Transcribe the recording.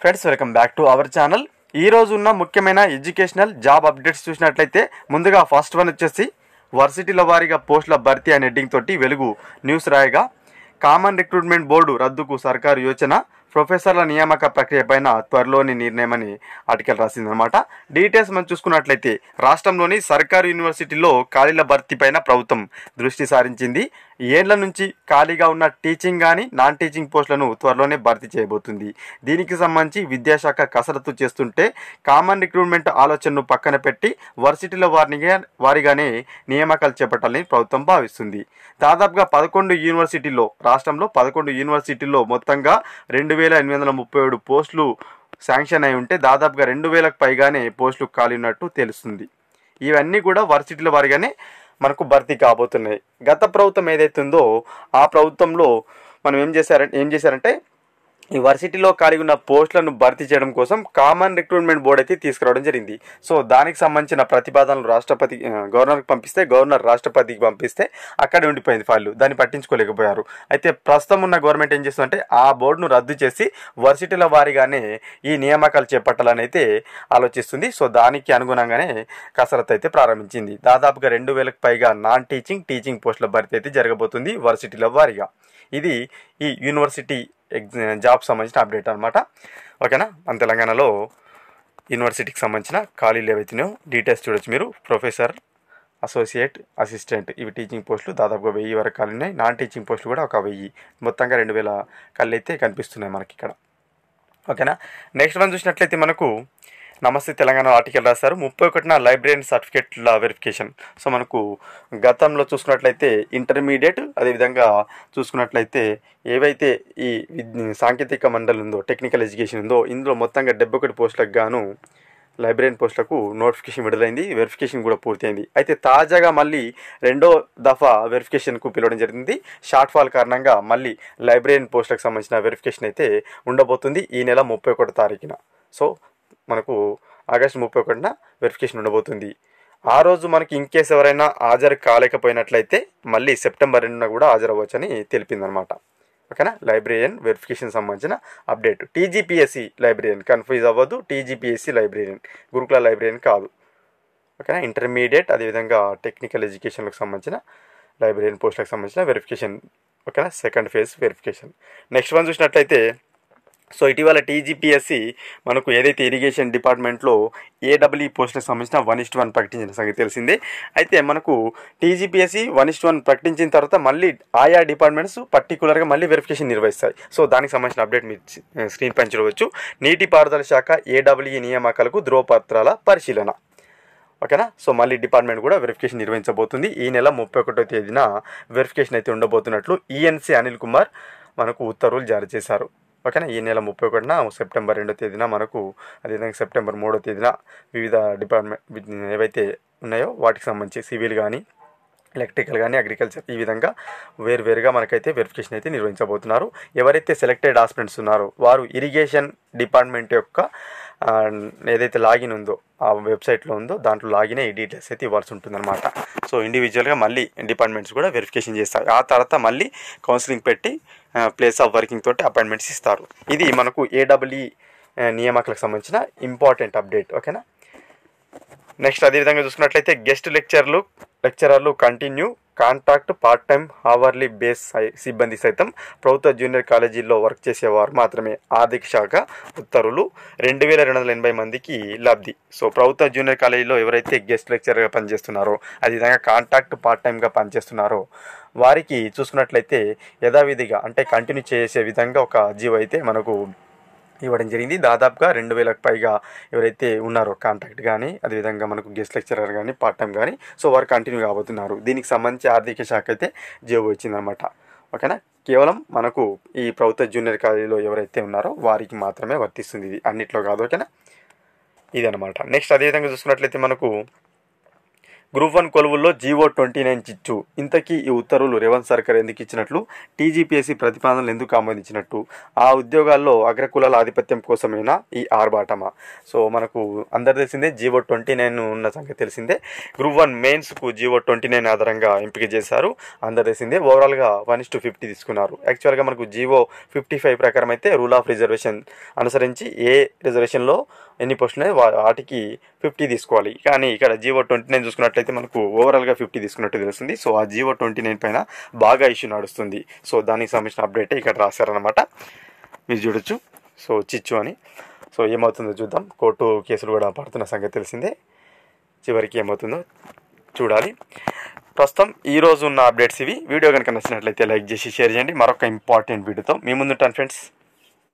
Friends, welcome back to our channel. ఈ రోజు ఉన్న ముఖ్యమైన ఎడ్యుకేషనల్ జాబ్ అప్డేట్స్ చూసినట్లయితే ముందుగా ఫస్ట్ వన్ వచ్చేసి వర్సిటీల వారీగా పోస్టుల భర్తీ అనే హెడ్డింగ్ తోటి వెలుగు న్యూస్ రాయగా, కామన్ రిక్రూట్మెంట్ బోర్డు రద్దుకు సర్కారు యోచన, ప్రొఫెసర్ల నియామక ప్రక్రియ పైన త్వరలోని నిర్ణయమని ఆర్టికల్ రాసిందనమాట. డీటెయిల్స్ మనం చూసుకున్నట్లయితే రాష్ట్రంలోని సర్కారు యూనివర్సిటీల్లో ఖాళీల భర్తీ పైన ప్రభుత్వం దృష్టి సారించింది. ఏళ్ల నుంచి ఖాళీగా ఉన్న టీచింగ్ కానీ నాన్ టీచింగ్ పోస్టులను త్వరలోనే భర్తీ చేయబోతుంది. దీనికి సంబంధించి విద్యాశాఖ కసరత్తు చేస్తుంటే కామన్ రిక్రూట్మెంట్ ఆలోచనను పక్కన పెట్టి వర్సిటీల వారీగానే నియామకాలు చేపట్టాలని ప్రభుత్వం భావిస్తుంది. దాదాపుగా 11 యూనివర్సిటీల్లో రాష్ట్రంలో 11 యూనివర్సిటీల్లో మొత్తంగా 2837 పోస్టులు శాంక్షన్ అయి ఉంటే దాదాపుగా 2000కు పైగానే పోస్టులు ఖాళీ ఉన్నట్టు తెలుస్తుంది. ఇవన్నీ కూడా వర్సిటీల వారీగానే మనకు భర్తీ కాబోతున్నాయి. గత ప్రభుత్వం ఏదైతే ఉందో ఆ ప్రభుత్వంలో మనం ఏం చేశారంటే ఈ వర్సిటీలో ఖాళీ ఉన్న పోస్టులను భర్తీ చేయడం కోసం కామన్ రిక్రూట్మెంట్ బోర్డు అయితే తీసుకురావడం జరిగింది. సో దానికి సంబంధించిన ప్రతిపాదనలు గవర్నర్కి పంపిస్తే, గవర్నర్ రాష్ట్రపతికి పంపిస్తే అక్కడే ఉండిపోయింది ఫైల్. దాన్ని పట్టించుకోలేకపోయారు. అయితే ప్రస్తుతం ఉన్న గవర్నమెంట్ ఏం చేస్తుందంటే ఆ బోర్డును రద్దు చేసి వర్సిటీల వారీగానే ఈ నియామకాలు చేపట్టాలని అయితే ఆలోచిస్తుంది. సో దానికి అనుగుణంగానే కసరత్తు అయితే ప్రారంభించింది. దాదాపుగా 2000కు పైగా నాన్ టీచింగ్ పోస్టుల భర్తీ అయితే జరగబోతుంది వర్సిటీల వారీగా. ఇది ఈ యూనివర్సిటీ జాబ్ సంబంధించిన అప్డేట్ అనమాట. ఓకేనా, మన తెలంగాణలో యూనివర్సిటీకి సంబంధించిన ఖాళీలు ఏవైతున్నాయో డీటెయిల్స్ చూడొచ్చు మీరు. ప్రొఫెసర్, అసోసియేట్, అసిస్టెంట్ ఇవి టీచింగ్ పోస్టులు దాదాపుగా 1000 వరకు ఖాళీ ఉన్నాయి. నాన్ టీచింగ్ పోస్టులు కూడా ఒక 1000, మొత్తంగా 2000 ఖాళీలు అయితే కనిపిస్తున్నాయి మనకి ఇక్కడ. ఓకేనా, నెక్స్ట్ వన్ చూసినట్లయితే మనకు నమస్తే తెలంగాణ ఆర్టికల్ రాస్తారు. 31న లైబ్రరీ సర్టిఫికేట్ల వెరిఫికేషన్. సో మనకు గతంలో చూసుకున్నట్లయితే ఇంటర్మీడియట్, అదేవిధంగా చూసుకున్నట్లయితే ఏవైతే ఈ సాంకేతిక మండలి ఉందో, టెక్నికల్ ఎడ్యుకేషన్ ఉందో, ఇందులో మొత్తంగా 71 పోస్టులకు గాను లైబ్రరీ పోస్టులకు నోటిఫికేషన్ విడుదలైంది. వెరిఫికేషన్ కూడా పూర్తయింది. అయితే తాజాగా మళ్ళీ 2వ దఫా వెరిఫికేషన్కు పిలవడం జరిగింది. షార్ట్ ఫాల్ కారణంగా మళ్ళీ లైబ్రరీ పోస్టులకు సంబంధించిన వెరిఫికేషన్ అయితే ఉండబోతుంది ఈ నెల 31వ తారీఖున. సో మనకు ఆగస్టు 31న వెరిఫికేషన్ ఉండబోతుంది. ఆ రోజు మనకి ఇన్కేస్ ఎవరైనా హాజరు కాలేకపోయినట్లయితే మళ్ళీ సెప్టెంబర్ 2న కూడా హాజరవ్వచ్చని తెలిపిందనమాట. ఓకేనా, లైబ్రేరియన్ వెరిఫికేషన్ సంబంధించిన అప్డేట్. టీజీపీఎస్సీ లైబ్రేరియన్, కన్ఫ్యూజ్ అవ్వద్దు. టీజీపీఎస్సీ లైబ్రేరియన్, గురుకుల లైబ్రేరియన్ కాదు. ఓకేనా, ఇంటర్మీడియట్ అదేవిధంగా టెక్నికల్ ఎడ్యుకేషన్లకు సంబంధించిన లైబ్రేరియన్ పోస్టులకు సంబంధించిన వెరిఫికేషన్. ఓకేనా, second phase verification. Next one చూసినట్లయితే సో ఇటీవల టీజీపీఎస్సీ మనకు ఏదైతే ఇరిగేషన్ డిపార్ట్మెంట్లో ఏడబ్ల్యూ పోస్టులకు సంబంధించిన 1:1 ప్రకటించిన సంగతి తెలిసిందే. అయితే మనకు టీజీపీఎస్సీ 1:1 ప్రకటించిన తర్వాత మళ్ళీ ఆయా డిపార్ట్మెంట్స్ పర్టికులర్గా మళ్ళీ వెరిఫికేషన్ నిర్వహిస్తాయి. సో దానికి సంబంధించిన అప్డేట్ మీరు స్క్రీన్ పైన చూడవచ్చు. నీటిపారుదల శాఖ ఏడబ్ల్యూ నియామకాలకు ధ్రువపత్రాల పరిశీలన. ఓకేనా, సో మళ్ళీ డిపార్ట్మెంట్ కూడా వెరిఫికేషన్ నిర్వహించబోతుంది. ఈ నెల 31వ తేదీన వెరిఫికేషన్ అయితే ఉండబోతున్నట్లు ఈఎన్సీ అనిల్ కుమార్ మనకు ఉత్తర్వులు జారీ చేశారు. ఓకేనా, ఈ నెల 31న సెప్టెంబర్ 2వ తేదీన మనకు, అదేవిధంగా సెప్టెంబర్ 3వ తేదీన వివిధ డిపార్ట్మెంట్ ఏవైతే ఉన్నాయో వాటికి సంబంధించి సివిల్ కానీ, ఎలక్ట్రికల్ కానీ, అగ్రికల్చర్ ఈ విధంగా వేరువేరుగా మనకైతే వెరిఫికేషన్ అయితే నిర్వహించబోతున్నారు. ఎవరైతే సెలెక్టెడ్ ఆస్పిరెంట్స్ ఉన్నారో వారు ఇరిగేషన్ డిపార్ట్మెంట్ యొక్క ఏదైతే లాగిన్ ఉందో ఆ వెబ్సైట్లో ఉందో దాంట్లో లాగిన్ ఈ డీటెయిల్స్ అయితే ఇవ్వాల్సి ఉంటుందన్నమాట. సో ఇండివిజువల్గా మళ్ళీ డిపార్ట్మెంట్స్ కూడా వెరిఫికేషన్ చేస్తారు. ఆ తర్వాత మళ్ళీ కౌన్సిలింగ్ పెట్టి ప్లేస్ ఆఫ్ వర్కింగ్ తోటి అపాయింట్మెంట్స్ ఇస్తారు. ఇది మనకు ఏడబ్ల్యూ నియామకాలకు సంబంధించిన ఇంపార్టెంట్ అప్డేట్. ఓకేనా, నెక్స్ట్ అదేవిధంగా చూసుకున్నట్లయితే గెస్ట్ లెక్చరర్లు continue, contract, part time, hourly base సిబ్బంది సైతం ప్రభుత్వ జూనియర్ కాలేజీల్లో వర్క్ చేసేవారు మాత్రమే. ఆర్థిక శాఖ ఉత్తర్వులు. 2280 మందికి లబ్ధి. సో ప్రభుత్వ జూనియర్ కాలేజీలో ఎవరైతే గెస్ట్ లెక్చరర్గా పనిచేస్తున్నారో, అదేవిధంగా కాంట్రాక్ట్, పార్ట్ టైంగా పనిచేస్తున్నారో వారికి చూసుకున్నట్లయితే యథావిధిగా అంటే కంటిన్యూ చేసే విధంగా ఒక జీవో అయితే మనకు ఇవ్వడం జరిగింది. దాదాపుగా 2000కు పైగా ఎవరైతే ఉన్నారో కాంట్రాక్ట్ కానీ, అదేవిధంగా మనకు గెస్ట్ లెక్చరర్ కానీ, పార్ట్ టైం కానీ, సో వారు కంటిన్యూ కాబోతున్నారు. దీనికి సంబంధించి ఆర్థిక శాఖ అయితే జీవో ఇచ్చిందనమాట. ఓకేనా, కేవలం మనకు ఈ ప్రభుత్వ జూనియర్ కాలేజీలో ఎవరైతే ఉన్నారో వారికి మాత్రమే వర్తిస్తుంది, ఇది అన్నిట్లో కాదు. ఓకేనా, ఇది అనమాట. నెక్స్ట్ అదేవిధంగా చూసుకున్నట్లయితే మనకు గ్రూప్ 1 కొలువుల్లో జీవో 29 చిచ్చు. ఇంతకీ ఈ ఉత్తర్వులు రేవంత్ సర్కార్ ఎందుకు ఇచ్చినట్లు, టీజీపీఎస్సీ ప్రతిపాదనలు ఎందుకు ఆమోదించినట్టు, ఆ ఉద్యోగాల్లో అగ్రకులాల ఆధిపత్యం కోసమైనా ఈ ఆర్భాటమా? సో మనకు అందరు తెలిసిందే జీవో 29 ఉన్న సంగతి తెలిసిందే. గ్రూప్ 1 మెయిన్స్కు జీవో 29 ఆధారంగా ఎంపిక చేశారు, అందరు తెలిసిందే. ఓవరాల్గా 1:50 తీసుకున్నారు. యాక్చువల్గా మనకు జీవో 55 ప్రకారం అయితే రూల్ ఆఫ్ రిజర్వేషన్ అనుసరించి ఏ రిజర్వేషన్లో ఎన్ని పోస్టులు వాటికి 50 తీసుకోవాలి. కానీ ఇక్కడ జీవో 29 చూసుకున్నట్లయితే మనకు ఓవరాల్గా 50 తీసుకున్నట్టు తెలుస్తుంది. సో ఆ జీవో 29 పైన బాగా ఇష్యూ నడుస్తుంది. సో దానికి సంబంధించిన అప్డేట్ ఇక్కడ రాశారనమాట, మీరు చూడొచ్చు. సో చిచ్చు అని. సో ఏమవుతుందో చూద్దాం. కోర్టు కేసులు కూడా పడుతున్న సంగతి తెలిసిందే. చివరికి ఏమవుతుందో చూడాలి. ప్రస్తుతం ఈరోజు ఉన్న అప్డేట్స్ ఇవి. వీడియో కనుక నచ్చినట్లయితే లైక్ చేసి షేర్ చేయండి. మరొక ఇంపార్టెంట్ వీడియోతో మీ ముందుంటాను ఫ్రెండ్స్.